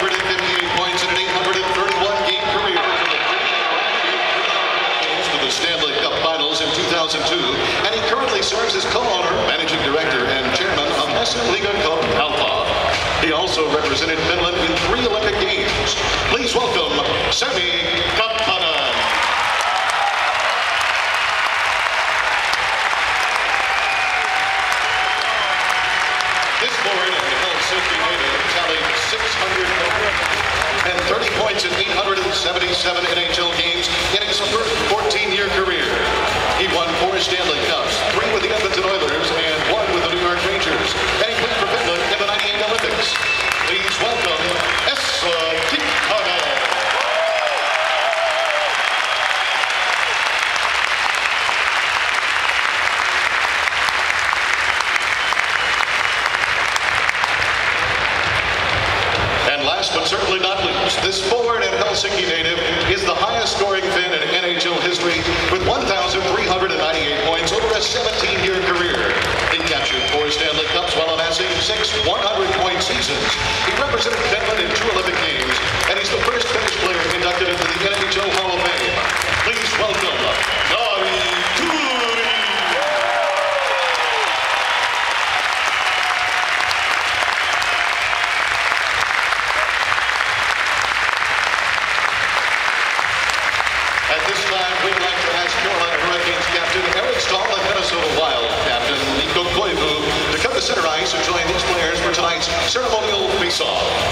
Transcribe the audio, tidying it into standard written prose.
158 points in an 831-game career. To the Stanley Cup Finals in 2002, and he currently serves as co-owner, managing director, and chairman of Messa Liiga Kauppila. He also represented Finland in 3 Olympic Games. Please welcome Sami Kapanen. This forward of the Helsinki native tallied 630 points in 877 NHL games in his first 14-year career. He won 4 Stanley Cups, 3 with the Edmonton Oilers and 1 with the New York Rangers. And he played for Finland in the '98 Olympics. Please welcome Esa Tikkanen. Last but certainly not least, this forward and Helsinki native is the highest scoring Finn in NHL history with 1,398 points over a 17-year career. He captured 4 Stanley Cups while amassing 6 100-point seasons. He represented Finland in 2 Olympic Games, and he's the first Finnish player inducted into the NHL Hall of Fame. Please welcome Jari Kurri. At this time, we'd like to ask Carolina Hurricanes captain Eric Staal and Minnesota Wild captain Mikko Koivu to come to center ice and join these players for tonight's ceremonial face-off.